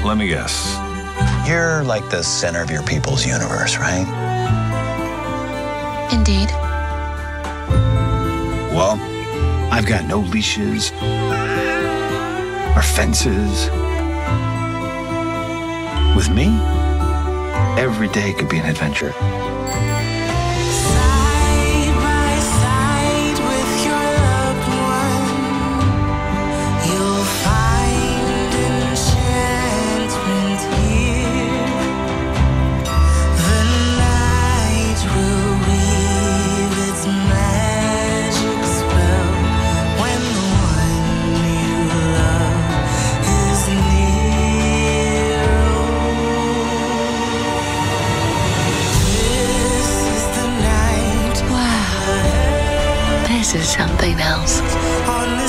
Let me guess. You're like the center of your people's universe, right? Indeed. Well, I've got no leashes or fences. With me, every day could be an adventure. Side by side with your loved one, you'll find enchantment here. The night will weave its magic spell when the one you love is near. This is the night. Wow. This is something else. On